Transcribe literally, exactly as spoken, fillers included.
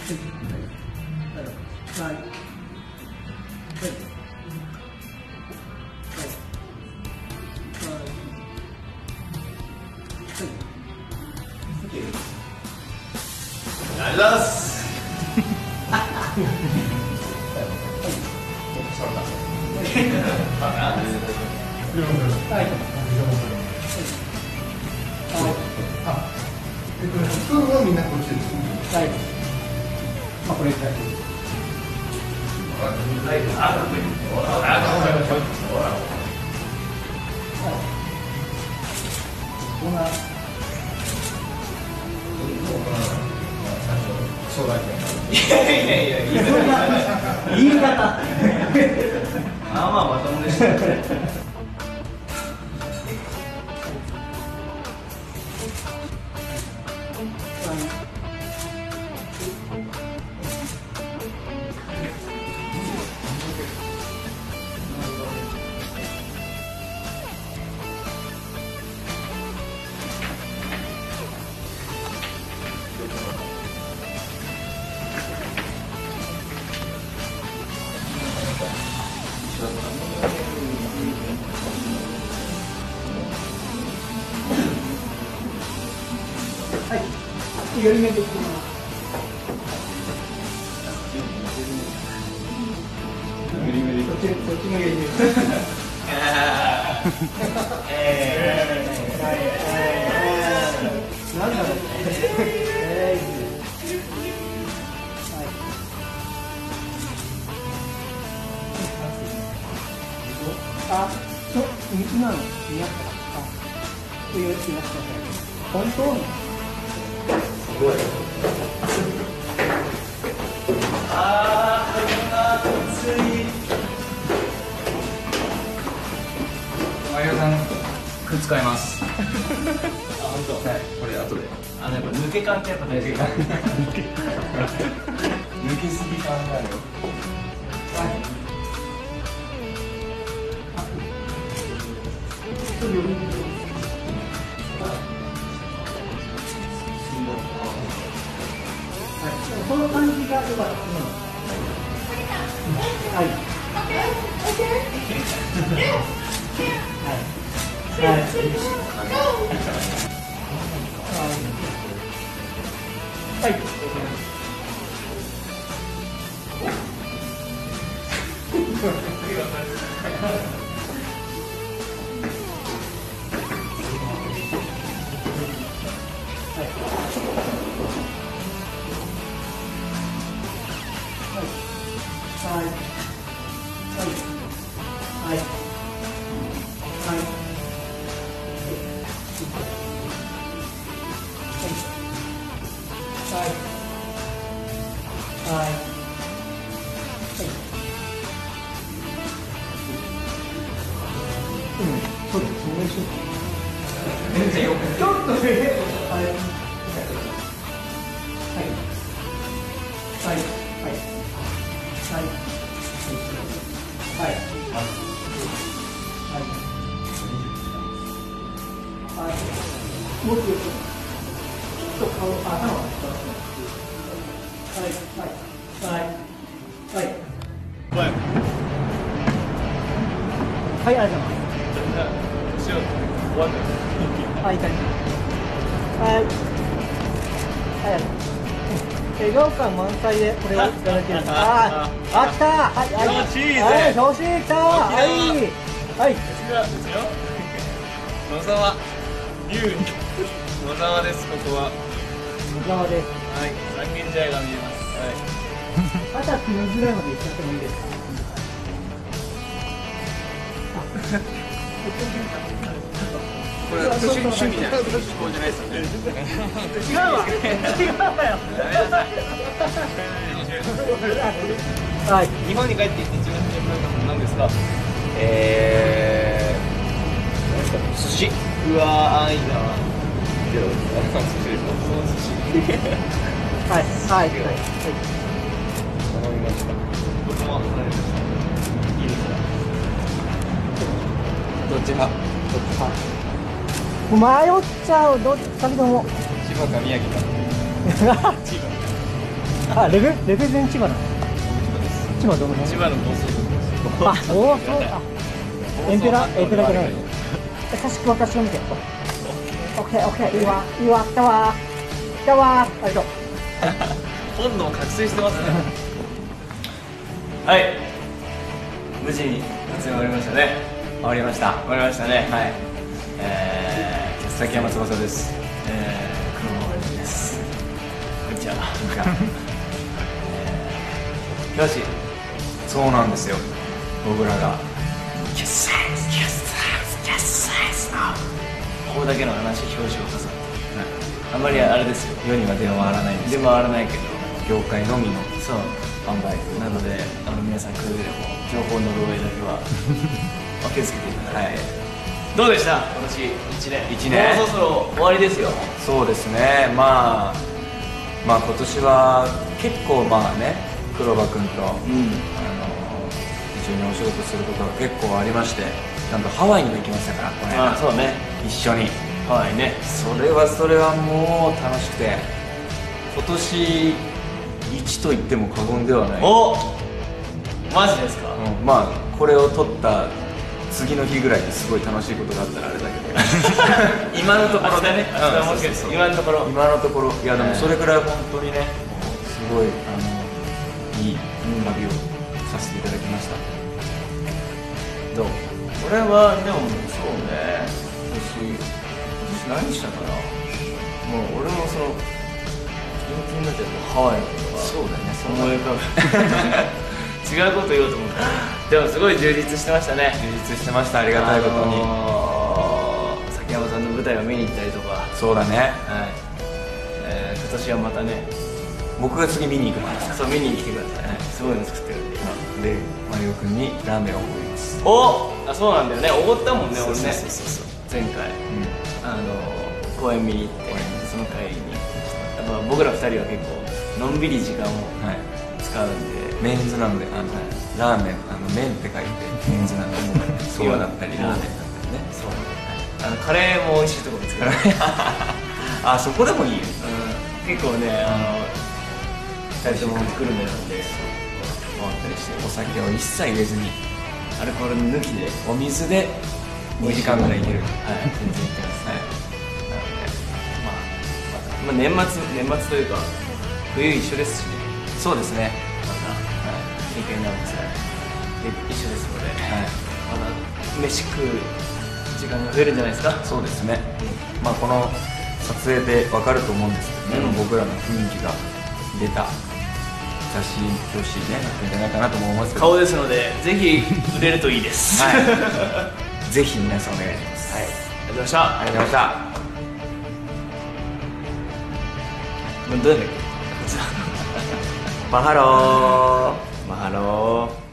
はい。 ありがとうございます。 普通はみんなこっちです。 はい。まあこれぐらい。 はい。あ、かっこいい。ほら、ほら、ほら。 こんな。 将来いやいやいや、 言い方。 まあまあまともでした。 はい。寄り目でいきます。寄り目で。そっち、そっちの寄り目。ええ。なんだろう。ええ。あ、そう、今の似合ったか。あ、というやつになってください。本当の。 すごい。ああ、暑い。マリオさん、靴使います。あ、本当。はい、これ後で。あ、やっぱ抜け感ってやっぱ大事。抜け感。抜けすぎ感があるよ。はい。 この感じが良かった。はい。はい。はい。はい。ちょっとね、はい。はい。はい。はい。はい。はい。はい。もっとよく。ちょっと顔、頭を使ってます。はい。はい。はい。はい。はい、ありがとうございます。はい、いただきます。はい。はい。笑顔感満載でこれをいただきます。ああ、あ、来た。はい、はい。 調子いいぜ。 はい、調子いい、来た。はい。はい。 ですよ。野沢。龍。野沢です。ここは。 野沢です。 はい。三軒茶屋が見えます。 はい。朝くじぐらいまで行っちゃってもいいですか。 これ趣味趣味じゃない。趣向じゃないですよね。 違うわ。違うわよ。はい。 日本に帰ってきて一番最初に食べたもの何ですか。えー、何ですか。寿司。うわー、いいな。けど、寿司です。その寿司。 はい。はい。はい。 頼みました。僕も頼みました。いいですか。どっち派。どっち派。 迷っちゃう。どっちかでも。 千葉か宮城か。千葉。 あ、レベレベゼン千葉なの。千葉どの辺？ 千葉の高速。 あ、おお、そう、あ、エンペラ、エンペラじゃないの。優しく私を見て。オッケー、オッケー、いいわ、いいわ、来たわ。来たわ、ありがとう。 本能覚醒してますね。はい。無事に撮影終わりましたね。 終わりました。 終わりましたね。 はい。 えー、 崎山翼です。 えー、黒森です。こんにちは。えー、よし。 そうなんですよ。僕らが。 キャッサイズ、キャッサイズ、キャッサイズな。ここだけの話、表紙を挟んで。あんまりあれですよ。 世には出回らないんです出回らないけど。 業界のみのそう。 販売。 なので、あの皆さんくれぐれも情報の漏洩だけはお気をつけていただいて、はい、どうでした今年いちねん。 いちねんもうそろそろ終わりですよ。 そうですね。まあまあ今年は結構まあね、黒羽君と、うん、あの一緒にお仕事することが結構ありまして、ちゃんとハワイにも行きましたから、この間。 ああ、そうね。 一緒に。 ハワイね。 それはそれはもう楽しくて、今年一と言っても過言ではない。 お、マジですか。 うん、まあこれを撮った次の日ぐらいにすごい楽しいことがあったらあれだけど今のところでね、 うん、今のところ今のところいやでもそれぐらい本当にね、すごいあのいい旅をさせていただきました。 どう？俺はでもそうね、私今年何したかな。もう俺もそのキンキンになっちゃってハワイのことがそうだね、 思い浮かぶ違うこと言おうと思ったでもすごい充実してましたね。 充実してました。ありがたいことに、 あのー、崎山さんの舞台を見に行ったりとか。 そうだね、 はい、えー、今年はまたね、 僕が次見に行くからさ、 そう見に来てください、はい、すごいの作ってるんで。 でマリオ君にラーメンをおごります。 おあ、そうなんだよね、おごったもんね、俺ね。 そうそうそうそう、 前回、うん、あのー、公演見に行って、その帰りにやっぱ僕らふたりは結構のんびり時間を使うんで、 メンズなので、あの、ラーメン、あの麺って書いてメンズなので、そうだったりラーメンだったりね。そう、 あのカレーも美味しいところ見つけるあ、そこでもいいよ。 うん、結構ね、あのふたりともグルメなんで回ったりして、 お酒を一切入れずにアルコール抜きでお水でにじかんぐらいいける。 はい、全然いけます。はい、なのでまあ、まあ、年末年末というか冬一緒ですしね。 そうですね、 また、はい、経験なんですが一緒ですので、はい、また飯食う時間が増えるんじゃないですか。 そうですね、うん、まあこの撮影で分かると思うんですけどね、うん、僕らの雰囲気が出た写真表紙ね、いいんじゃないかなと思いますけど、 顔ですのでぜひ売れるといいです、 はい、ぜひ皆さんお願いします。 はい、ありがとうございました。 ありがとうございました。 どうやったっけマハロー。 マハロー。